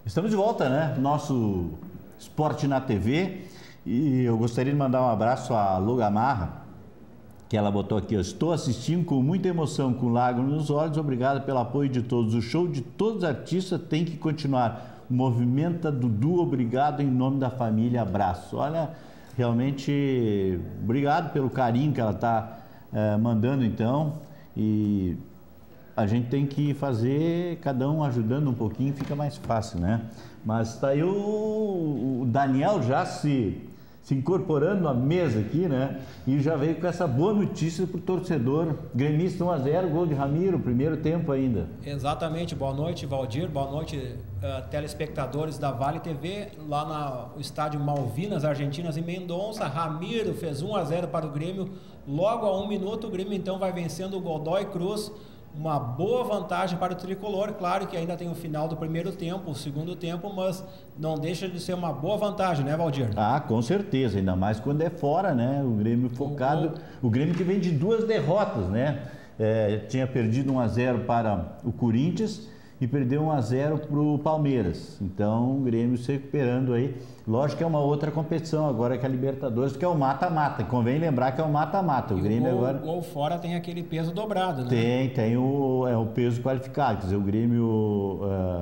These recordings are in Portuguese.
Estamos de volta, né? Nosso Esporte na TV. E eu gostaria de mandar um abraço à Lu Gamarra, que ela botou aqui: estou assistindo com muita emoção, com lágrimas nos olhos. Obrigado pelo apoio de todos. O show de todos os artistas tem que continuar. Movimenta Dudu, obrigado em nome da família. Abraço. Olha, realmente, obrigado pelo carinho que ela está mandando, então. E a gente tem que fazer, cada um ajudando um pouquinho, fica mais fácil, né? Mas tá aí o Daniel já se incorporando à mesa aqui, né? E já veio com essa boa notícia para o torcedor. Gremista 1-0, gol de Ramiro, primeiro tempo ainda. Exatamente. Boa noite, Valdir. Boa noite, telespectadores da Vale TV. Lá no estádio Malvinas Argentinas, em Mendonça, Ramiro fez 1-0 para o Grêmio. Logo a 1 minuto, o Grêmio então vai vencendo o Godoy Cruz. Uma boa vantagem para o tricolor. Claro que ainda tem o final do primeiro tempo, o segundo tempo, mas não deixa de ser uma boa vantagem, né, Valdir? Ah, com certeza, ainda mais quando é fora, né? O Grêmio focado, o Grêmio que vem de 2 derrotas, né? Tinha perdido 1-0 para o Corinthians e perdeu 1-0 para o Palmeiras. Então, o Grêmio se recuperando aí. Lógico que é uma outra competição agora que é a Libertadores, que é o mata-mata. Convém lembrar que é o mata-mata. O Grêmio agora... O gol fora tem aquele peso dobrado, né? Tem o peso qualificado. Quer dizer, o Grêmio...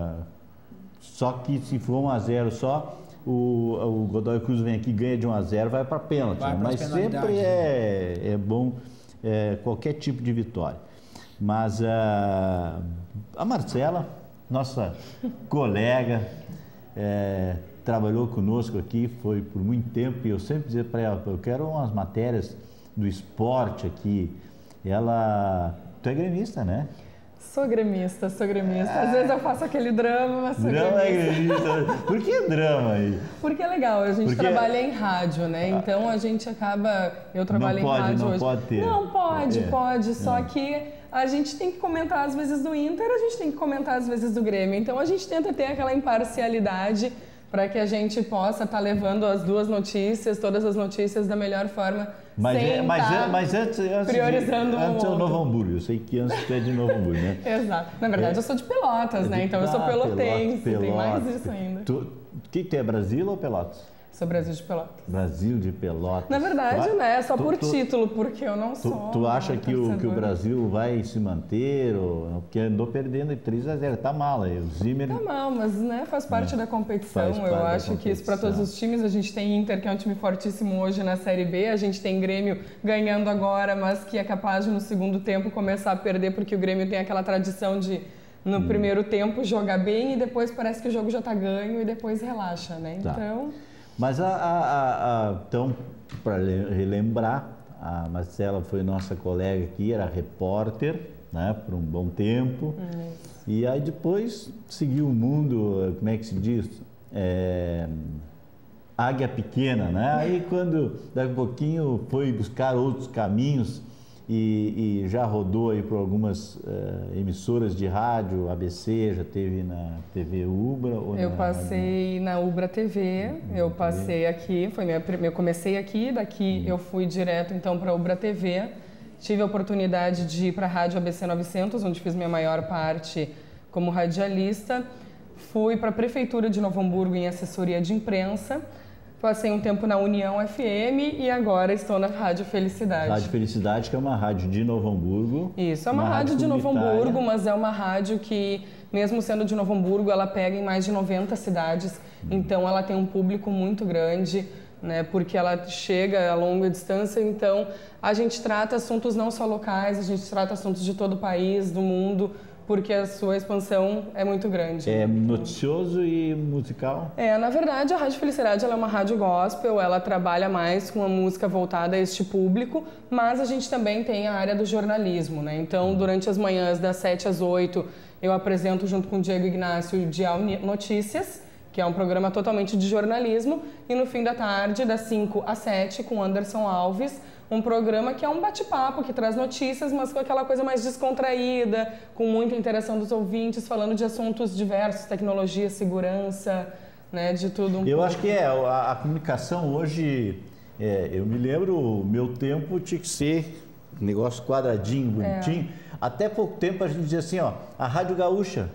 só que se for 1-0 só, o Godoy Cruz vem aqui, ganha de 1-0, vai para pênalti. Né? Mas sempre é bom qualquer tipo de vitória. Mas a Marcela, nossa colega, trabalhou conosco aqui, foi por muito tempo, e eu sempre dizia para ela: eu quero umas matérias do esporte aqui. Tu é gremista, né? Sou gremista. Às vezes eu faço aquele drama, mas sou drama gremista. É gremista. Por que drama aí? Porque é legal, a gente trabalha em rádio, né? Então a gente acaba... Eu trabalho em rádio hoje. Não pode ter. Não, pode. Só que a gente tem que comentar às vezes do Inter, a gente tem que comentar às vezes do Grêmio. Então a gente tenta ter aquela imparcialidade para que a gente possa estar levando as duas notícias, todas as notícias da melhor forma. Mas antes priorizando antes é o Novo Hamburgo. Eu sei que antes tu é de Novo Hamburgo, né? Exato. Na verdade, eu sou de Pelotas, né? Então eu sou pelotense. Tem mais isso ainda. Que é Brasil ou Pelotas? Sou Brasil de Pelotas. Brasil de Pelotas. Na verdade, né? Só por título, porque eu não sou. Tu acha que o Brasil vai se manter? Porque andou perdendo de 3-0. Tá mal aí. O Zimmer... Tá mal, mas né, faz parte da competição. Eu acho que isso para todos os times. A gente tem Inter, que é um time fortíssimo hoje na Série B. A gente tem Grêmio ganhando agora, mas que é capaz de no segundo tempo começar a perder, porque o Grêmio tem aquela tradição de no primeiro tempo jogar bem e depois parece que o jogo já tá ganho e depois relaxa, né? Então... Mas então, para relembrar, a Marcela foi nossa colega aqui, era repórter, né, por um bom tempo. E aí depois seguiu o mundo, como é que se diz? Águia pequena, né? Aí quando, daqui a pouquinho, foi buscar outros caminhos e já rodou aí por algumas emissoras de rádio, ABC, já teve na TV Ubra? Eu passei na Ubra TV, eu passei aqui, eu comecei aqui, daqui eu fui direto então para a Ubra TV, tive a oportunidade de ir para a Rádio ABC 900, onde fiz minha maior parte como radialista, fui para a Prefeitura de Novo Hamburgo em assessoria de imprensa, passei um tempo na União FM e agora estou na Rádio Felicidade. Rádio Felicidade, que é uma rádio de Novo Hamburgo. Isso, é uma rádio de Novo Hamburgo, mas é uma rádio que, mesmo sendo de Novo Hamburgo, ela pega em mais de 90 cidades. Então, ela tem um público muito grande, né, porque ela chega a longa distância. Então, a gente trata assuntos não só locais, a gente trata assuntos de todo o país, do mundo, porque a sua expansão é muito grande. É noticioso e musical? Na verdade, a Rádio Felicidade ela é uma rádio gospel, ela trabalha mais com a música voltada a este público, mas a gente também tem a área do jornalismo, né? Então, durante as manhãs, das 7 às 8, eu apresento junto com o Diego Ignácio o Dial Notícias, que é um programa totalmente de jornalismo, e no fim da tarde, das 5 às 7, com Anderson Alves, um programa que é um bate-papo, que traz notícias, mas com aquela coisa mais descontraída, com muita interação dos ouvintes, falando de assuntos diversos, tecnologia, segurança, né, de tudo um pouco. Eu acho que a comunicação hoje, eu me lembro, o meu tempo tinha que ser negócio quadradinho, bonitinho. Até pouco tempo a gente dizia assim, ó, a Rádio Gaúcha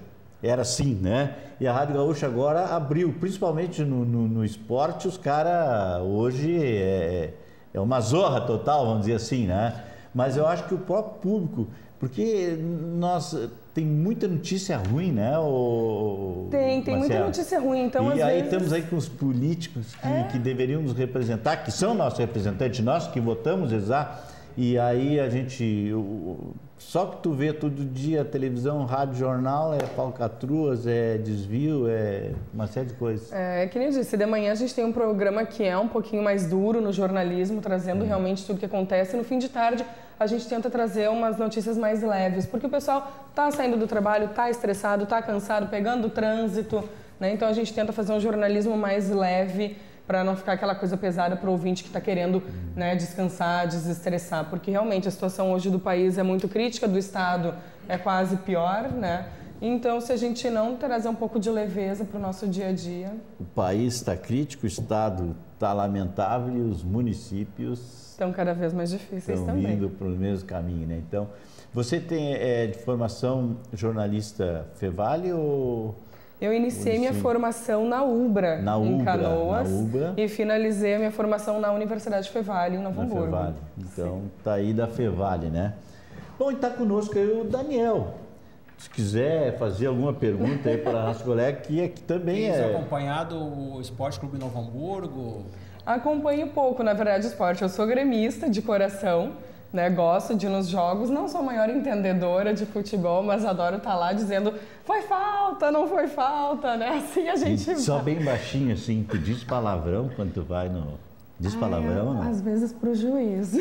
era assim, né? E a Rádio Gaúcha agora abriu, principalmente no esporte, os caras hoje é uma zorra total, vamos dizer assim, né? Mas eu acho que o próprio público, porque tem muita notícia ruim, né? Tem muita notícia ruim, então às aí vezes... estamos aí com os políticos que deveriam nos representar, que são nossos representantes, nós que votamos, e aí a gente... Só que tu vê todo dia televisão, rádio, jornal, falcatruas, desvio, uma série de coisas. Que nem eu disse, de manhã a gente tem um programa que é um pouquinho mais duro no jornalismo, trazendo realmente tudo que acontece. No fim de tarde a gente tenta trazer umas notícias mais leves, porque o pessoal tá saindo do trabalho, tá estressado, tá cansado, pegando o trânsito, né? Então a gente tenta fazer um jornalismo mais leve, para não ficar aquela coisa pesada para o ouvinte que está querendo, né, descansar, desestressar, porque realmente a situação hoje do país é muito crítica, do Estado é quase pior, né? Então, se a gente não trazer um pouco de leveza para o nosso dia a dia... O país está crítico, o Estado está lamentável e os municípios... Estão cada vez mais difíceis também. Estão indo para o mesmo caminho, né? Então, você tem de formação jornalista Fevale ou... Eu iniciei minha formação na UBRA, em Canoas, e finalizei a minha formação na Universidade Fevale, em Novo Hamburgo. Fevale. Então, tá aí da Fevale, né? Bom, e está conosco aí o Daniel. Se quiser fazer alguma pergunta aí para a nossa colega, que também Tem acompanhado o Esporte Clube Novo Hamburgo? Acompanho pouco, na verdade, o esporte. Eu sou gremista de coração. Né, gosto de ir nos jogos, não sou a maior entendedora de futebol, mas adoro estar lá dizendo foi falta, não foi falta, né? Assim a gente... Só bem baixinho assim, tu diz palavrão quando tu vai no... Diz palavrão, não? Às vezes pro juiz.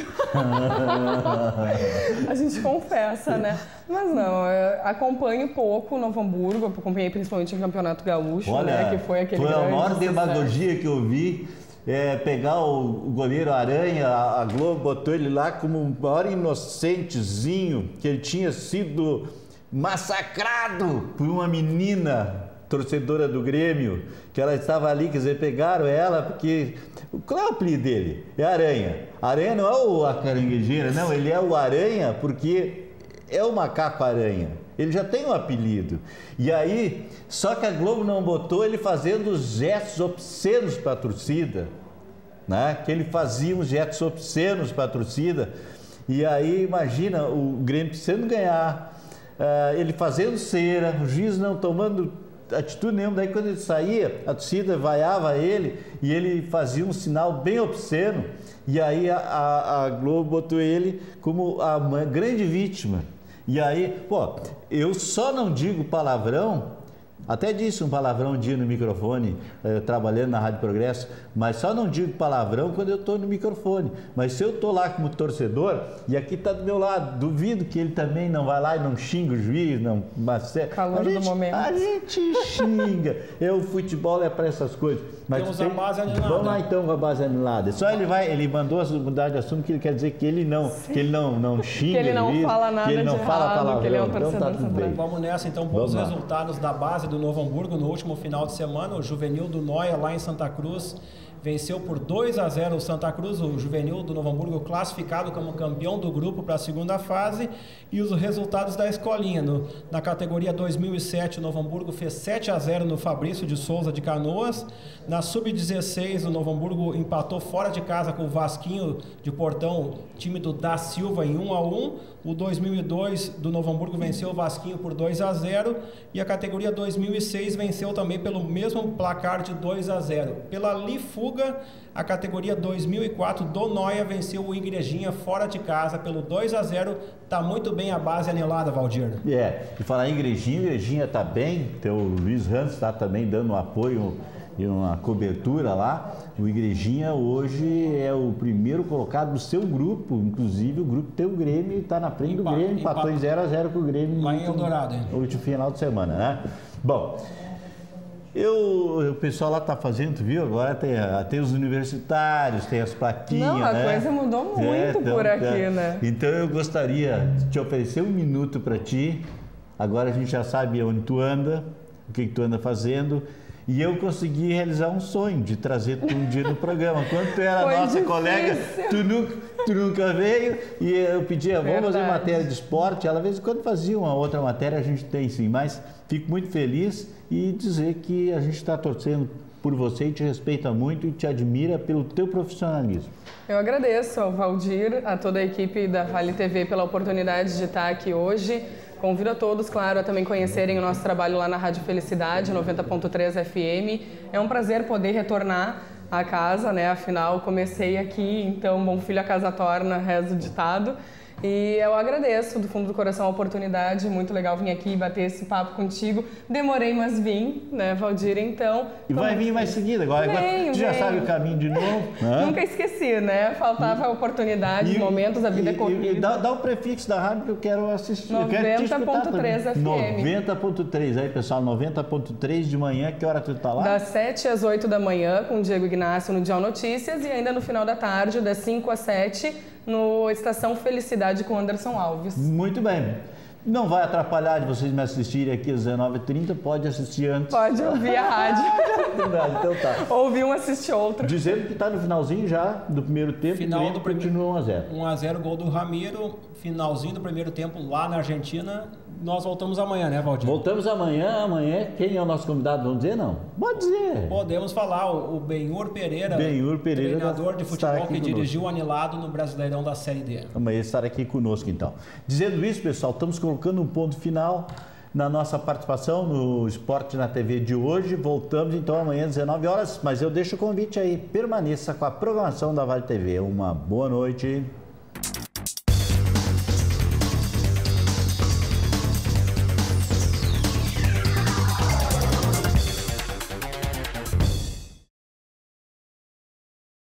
A gente confessa, né? Mas não, eu acompanho pouco o Novo Hamburgo, acompanhei principalmente o Campeonato Gaúcho, olha, né? Que foi aquele a maior demagogia que eu vi. Pegar o goleiro Aranha, a Globo botou ele lá como o maior inocentezinho, que ele tinha sido massacrado por uma menina torcedora do Grêmio, que ela estava ali, quer dizer, pegaram ela porque... Qual é o apelido dele? É Aranha. Aranha não é a caranguejeira, não, ele é o Aranha porque é o macaco-aranha. Ele já tem um apelido. E aí, só que a Globo não botou ele fazendo gestos obscenos para a torcida, né? Que ele fazia uns gestos obscenos para a torcida. E aí, imagina, o Grêmio precisando ganhar, ele fazendo cera, o juiz não tomando atitude nenhuma. Daí, quando ele saía, a torcida vaiava ele e ele fazia um sinal bem obsceno. E aí, a Globo botou ele como a grande vítima. E aí, eu só não digo palavrão, até disse um palavrão um dia no microfone, trabalhando na Rádio Progresso, mas só não digo palavrão quando eu estou no microfone. Mas se eu estou lá como torcedor, e aqui está do meu lado, duvido que ele também não vai lá e não xinga o juiz, não... Calor do momento. A gente xinga. O futebol é para essas coisas. Mas temos a base anulada. Vamos lá então com a base anulada. Só ele mandou mudar de assunto, que ele quer dizer que ele não xinga, que ele não fala nada que ele não de fala errado, palavrão. que ele é um torcedor então, tá Vamos nessa então, bons resultados da base do Novo Hamburgo no último final de semana. O Juvenil do Noia, lá em Santa Cruz, venceu por 2-0 o Santa Cruz, o Juvenil do Novo Hamburgo classificado como campeão do grupo para a segunda fase. E os resultados da escolinha. Na categoria 2007, o Novo Hamburgo fez 7-0 no Fabrício de Souza de Canoas. Na Sub-16, o Novo Hamburgo empatou fora de casa com o Vasquinho de Portão, time do Da Silva, em 1-1. O 2002 do Novo Hamburgo venceu o Vasquinho por 2-0. E a categoria 2006 venceu também pelo mesmo placar de 2-0. Pela Lifuga, a categoria 2004 do Noia venceu o Igrejinha fora de casa pelo 2-0. Tá muito bem a base anelada, Valdir. E falar em Igrejinha tá bem. O Luiz Hans está também dando um apoio e uma cobertura lá. O Igrejinha hoje é o primeiro colocado do seu grupo, inclusive o grupo tem o Grêmio, está na frente do Grêmio, empatou em 0-0 com o Grêmio lá em Eldorado, no último final de semana, né? Bom, o pessoal lá está fazendo, tu viu? Agora tem os universitários, tem as plaquinhas, Não, a coisa mudou muito por aqui, né? Então eu gostaria de te oferecer um minuto para ti. Agora a gente já sabe onde tu anda, o que tu anda fazendo. E eu consegui realizar um sonho de trazer tu um dia no programa. Quando tu era nossa difícil. colega, tu nunca veio. E eu pedia, vamos fazer matéria de esporte. Ela, de vez em quando, fazia uma outra matéria, a gente tem sim. Mas fico muito feliz e dizer que a gente está torcendo por você e te respeita muito e te admira pelo teu profissionalismo. Eu agradeço ao Valdir, a toda a equipe da Vale TV pela oportunidade de estar aqui hoje. Convido a todos, claro, a também conhecerem o nosso trabalho lá na Rádio Felicidade, 90.3 FM. É um prazer poder retornar à casa, né? Afinal, comecei aqui, então, bom filho a casa torna, reza o ditado. E eu agradeço do fundo do coração a oportunidade, muito legal vir aqui e bater esse papo contigo. Demorei, mas vim, né, Valdir, então... E vai vir mais seguida, agora tu já sabe o caminho de novo. Né? Nunca esqueci, né? Faltava oportunidades, momentos, a vida é corrida. E dá o prefixo da rádio que eu quero assistir. 90.3 FM. 90.3, aí pessoal, 90.3 de manhã, que hora tu tá lá? Das 7 às 8 da manhã, com o Diego Ignacio no Dial Notícias, e ainda no final da tarde, das 5 às 7, no Estação Felicidade com Anderson Alves. Muito bem. Não vai atrapalhar de vocês me assistirem aqui às 19h30, pode assistir antes. Pode ouvir a rádio. Então tá. Ouvir um, assistir outro. Dizendo que tá no finalzinho já do primeiro tempo, Final do continua 1-0. 1-0, gol do Ramiro, finalzinho do primeiro tempo lá na Argentina. Nós voltamos amanhã, né, Valdir? Voltamos amanhã. Quem é o nosso convidado? Vamos dizer, não? Pode dizer. Podemos falar, o Benhur Pereira, treinador de futebol que dirigiu o Anilado no Brasileirão da Série D. Amanhã estará aqui conosco, então. Dizendo isso, pessoal, estamos colocando um ponto final na nossa participação no Esporte na TV de hoje. Voltamos, então, amanhã às 19 horas, mas eu deixo o convite aí. Permaneça com a programação da Vale TV. Uma boa noite.